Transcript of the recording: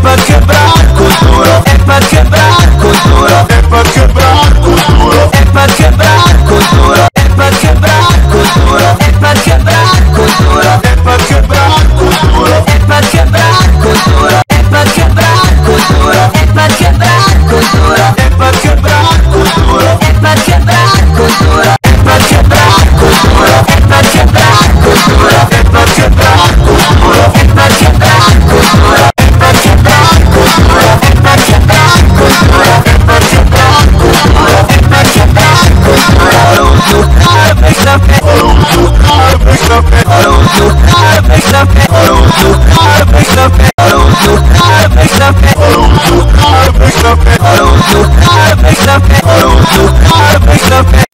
pra quebrar cultura, é pra quebrar cultura, é pra quebrar cultura, é pra quebrar cultura, é pra quebrar cultura, é pra quebrar cultura, é pra quebrar cultura, é pra quebrar cultura, é pra quebrar cultura, é pra quebrar cultura, é pra quebrar cultura, é pra quebrar cultura, é pra quebrar cultura, é pra quebrar cultura, é pra quebrar cultura, é pra quebrar cultura, é pra quebrar cultura, é pra quebrar cultura, é pra quebrar cultura, é pra quebrar cultura. O cara fez na pé, o cara fez na pé, o cara fez na pé, o cara fez na pé, o cara fez na pé, o cara fez na pé, o cara fez na pé, o cara fez na pé,